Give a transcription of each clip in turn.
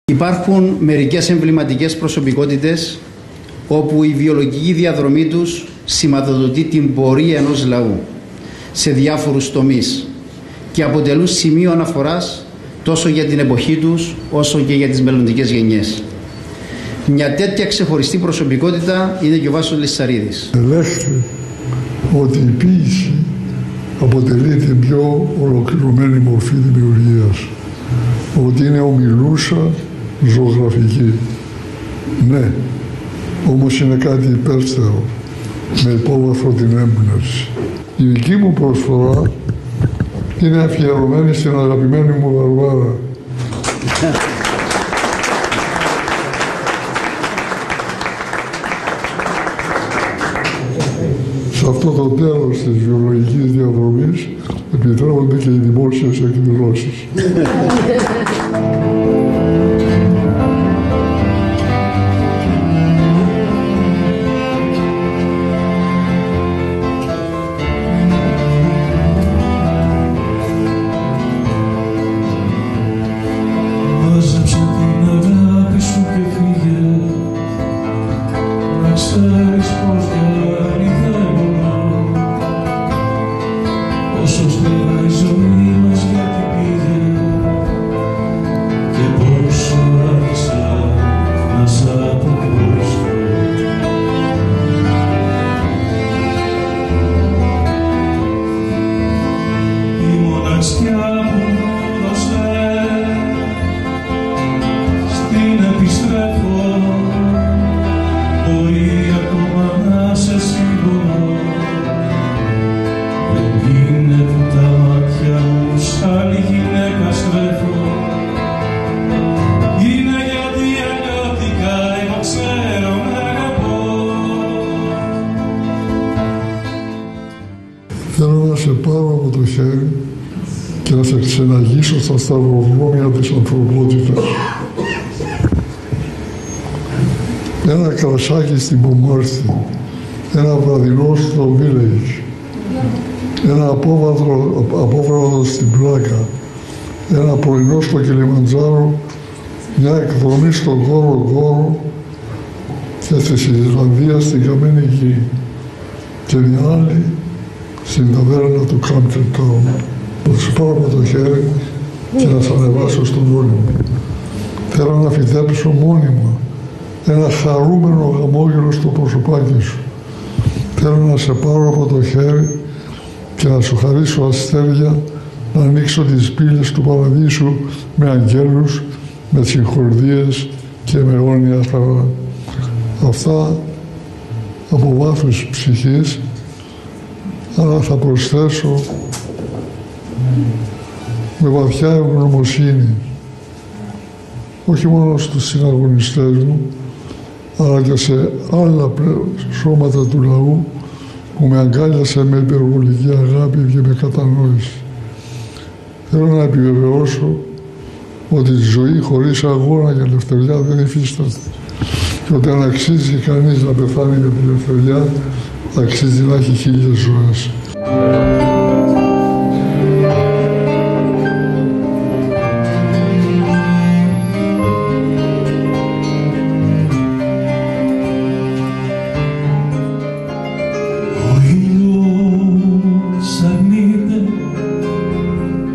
Υπάρχουν μερικές εμβληματικές προσωπικότητες όπου η βιολογική διαδρομή τους σηματοδοτεί την πορεία ενός λαού σε διάφορους τομείς και αποτελούν σημείο αναφοράς τόσο για την εποχή τους όσο και για τις μελλοντικές γενιές. Μια τέτοια ξεχωριστή προσωπικότητα είναι και ο Βάσος Λυσσαρίδης. Ελέγχθη ότι η ποίηση αποτελεί την πιο ολοκληρωμένη μορφή δημιουργίας, ότι είναι ομιλούσα ζωγραφική. Ναι, όμως είναι κάτι υπέρστερο, με υπόβαθρο την έμπνευση. Η δική μου προσφορά είναι αφιερωμένη στην αγαπημένη μου Βαρβάρα. Σε αυτό το τέλος της βιολογικής διαδρομής επιτρέπονται και οι δημόσιες εκδηλώσεις. Θέλω να σε πάρω από το χέρι και να σε ξεναγήσω στα σταυροδρόμια της ανθρωπότητας. Ένα κρασάκι στην Πομόρθη, ένα βραδινό στο Village, ένα απόβραδο στην Πλάκα, ένα πρωινό στο Κιλιμαντζάρο, μια εκδρομή στον Γόρο και στη Ισλανδία στην Καμένη Γη και μια άλλη στην ταβέρνα του Κάμπτεν Τάουν. Θα σου πάρω από το χέρι και να σε ανεβάσω στον όνειρο. Θέλω να φυτέψω μόνιμα ένα χαρούμενο χαμόγελο στο προσωπάκι σου. Θέλω να σε πάρω από το χέρι και να σου χαρίσω αστέρια, να ανοίξω τις πύλες του παραδείσου με αγγέλους, με συγχορδίες και με αιώνια χαρά. Αυτά από βάθος ψυχής, αλλά θα προσθέσω με βαθιά ευγνωμοσύνη, όχι μόνο στους συναγωνιστές μου, αλλά και σε άλλα σώματα του λαού που με αγκάλιασε με υπερβολική αγάπη και με κατανόηση. Θέλω να επιβεβαιώσω ότι η ζωή χωρίς αγώνα για ελευθεριά δεν υφίσταται και ότι αν αξίζει κανείς να πεθάνει για την ελευθεριά, αξίζει να έχει 1000 ζωές.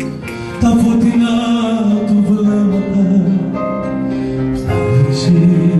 Τα φωτεινά του βλέμματα